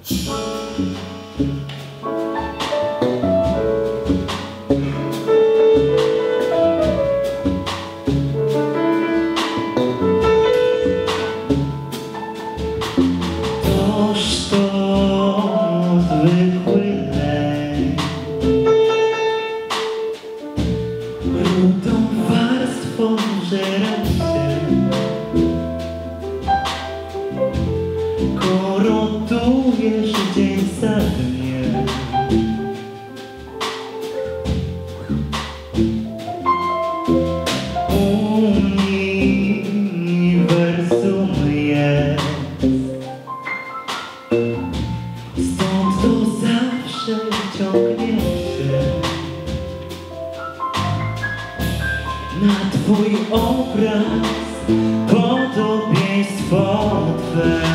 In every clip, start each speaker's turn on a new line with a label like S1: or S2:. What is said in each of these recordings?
S1: Toż to zwykły lek, rudą warstwą żera się, korodujesz dzień za dniem. Uniwersum jest, stąd to zawsze ciągnie się na twój obraz, podobieństwo twe.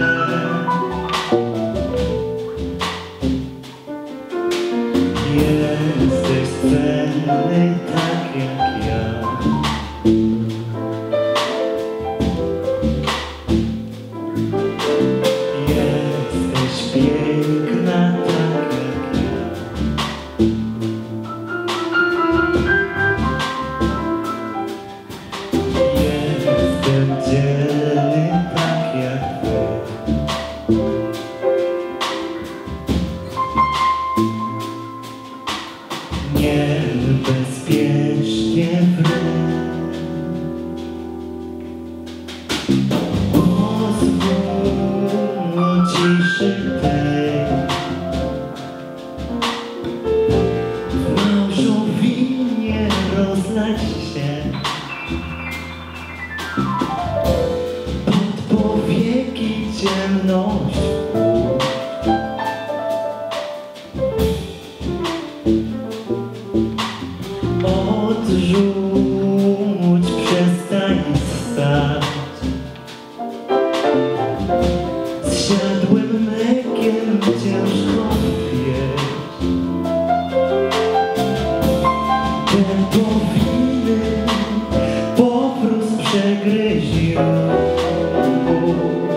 S1: Jesteś cenny tak jak ja. Jesteś piękna tak jak ja. Jestem dzielny tak jak wy. Niebezpiecznie wróć. Pozwól ciszy tej w małżowinie rozlać się pod powieki ciemność. Odrzuć, przestań ssać, zsiadłym mlekiem ciężko pieść. Dębowiny powróz przegryź ją.